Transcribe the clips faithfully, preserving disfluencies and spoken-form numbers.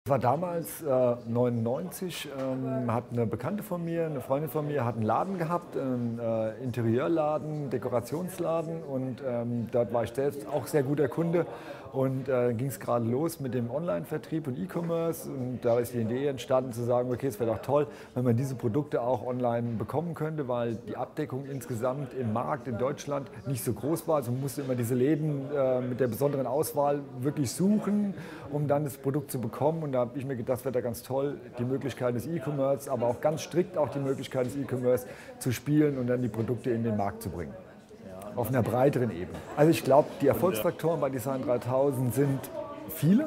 War damals äh, neunundneunzig, ähm, hat eine Bekannte von mir, eine Freundin von mir, hat einen Laden gehabt, einen äh, Interieurladen, Dekorationsladen, und ähm, dort war ich selbst auch sehr guter Kunde, und äh, ging es gerade los mit dem Online-Vertrieb und E-Commerce, und da ist die Idee entstanden zu sagen, okay, es wäre doch toll, wenn man diese Produkte auch online bekommen könnte, weil die Abdeckung insgesamt im Markt in Deutschland nicht so groß war, also man musste immer diese Läden äh, mit der besonderen Auswahl wirklich suchen, um dann das Produkt zu bekommen. Und da habe ich mir gedacht, das wäre da ganz toll, die Möglichkeit des E-Commerce, aber auch ganz strikt auch die Möglichkeit des E-Commerce zu spielen und dann die Produkte in den Markt zu bringen. Auf einer breiteren Ebene. Also ich glaube, die Erfolgsfaktoren bei Design dreitausend sind viele.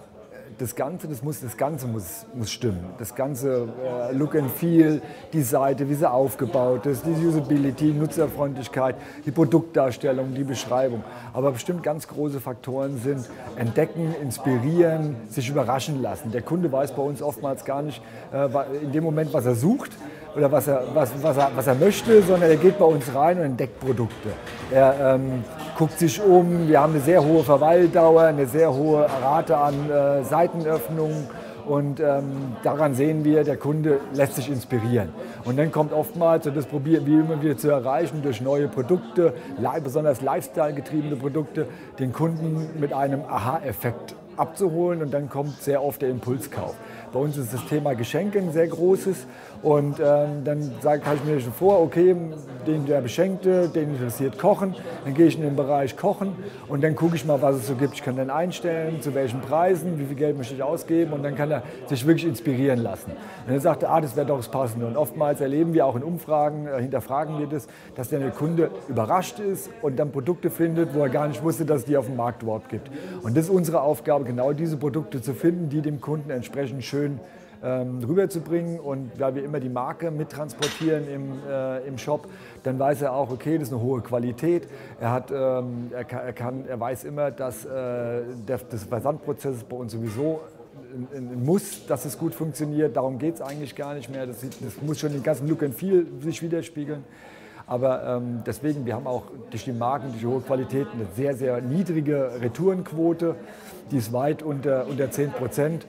Das Ganze, das, muss, das Ganze muss, muss stimmen. Das ganze äh, Look and Feel, die Seite, wie sie aufgebaut ist, die Usability, Nutzerfreundlichkeit, die Produktdarstellung, die Beschreibung. Aber bestimmt ganz große Faktoren sind entdecken, inspirieren, sich überraschen lassen. Der Kunde weiß bei uns oftmals gar nicht äh, in dem Moment, was er sucht oder was er, was, was, er, was er möchte, sondern er geht bei uns rein und entdeckt Produkte. Er ähm, guckt sich um, wir haben eine sehr hohe Verweildauer, eine sehr hohe Rate an äh, Seitenöffnungen, und ähm, daran sehen wir, der Kunde lässt sich inspirieren. Und dann kommt oftmals, und das probieren wir immer wieder zu erreichen, durch neue Produkte, besonders Lifestyle-getriebene Produkte, den Kunden mit einem Aha-Effekt abzuholen, und dann kommt sehr oft der Impulskauf. Bei uns ist das Thema Geschenke ein sehr großes, und ähm, dann sage ich mir schon vor, okay, den der Beschenkte, den interessiert Kochen, dann gehe ich in den Bereich Kochen, und dann gucke ich mal, was es so gibt. Ich kann dann einstellen, zu welchen Preisen, wie viel Geld möchte ich ausgeben, und dann kann er sich wirklich inspirieren lassen. Und dann sagt er, ah, das wäre doch das Passende. Und oftmals erleben wir auch in Umfragen, äh, hinterfragen wir das, dass der Kunde überrascht ist und dann Produkte findet, wo er gar nicht wusste, dass es die auf dem Markt überhaupt gibt. Und das ist unsere Aufgabe, genau diese Produkte zu finden, die dem Kunden entsprechend schön ähm, rüberzubringen. Und weil wir immer die Marke mittransportieren im, äh, im Shop, dann weiß er auch, okay, das ist eine hohe Qualität. Er, hat, ähm, er, kann, er, kann, er weiß immer, dass äh, der, das Versandprozess ist bei uns sowieso ein, ein Muss, dass es gut funktioniert. Darum geht es eigentlich gar nicht mehr. Das, das muss schon den ganzen Look and Feel sich widerspiegeln. Aber ähm, deswegen, wir haben auch durch die Marken, durch die hohe Qualität eine sehr, sehr niedrige Retourenquote. Die ist weit unter, unter zehn Prozent.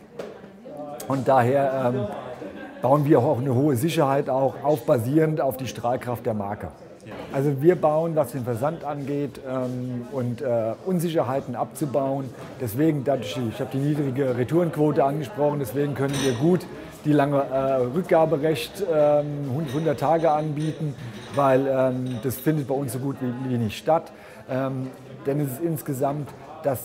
Und daher ähm, bauen wir auch eine hohe Sicherheit auch auf, basierend auf die Strahlkraft der Marke. Also wir bauen, was den Versand angeht, ähm, und äh, Unsicherheiten abzubauen. Deswegen, dadurch, ich habe die niedrige Retourenquote angesprochen, deswegen können wir gut die lange äh, Rückgaberecht ähm, hundert Tage anbieten, weil ähm, das findet bei uns so gut wie, wie nicht statt. Ähm, denn es ist insgesamt das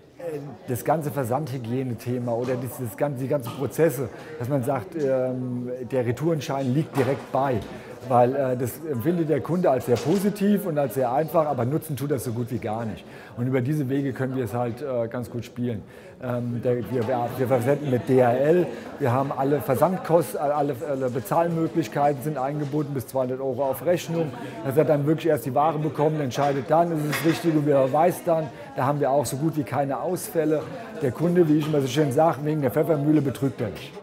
das ganze Versandhygiene-Thema oder das ganze, die ganzen Prozesse, dass man sagt, ähm, der Retourenschein liegt direkt bei. Weil äh, das empfindet der Kunde als sehr positiv und als sehr einfach, aber nutzen tut das so gut wie gar nicht. Und über diese Wege können wir es halt äh, ganz gut spielen. Ähm, der, wir, wir versenden mit D H L, wir haben alle Versandkosten, alle, alle Bezahlmöglichkeiten sind eingebunden, bis zweihundert Euro auf Rechnung. Dass er dann wirklich erst die Ware bekommt, entscheidet dann, ist es richtig, und wer weiß dann. Da haben wir auch so gut wie keine Ausfälle. Der Kunde, wie ich immer so schön sage, wegen der Pfeffermühle betrügt er nicht.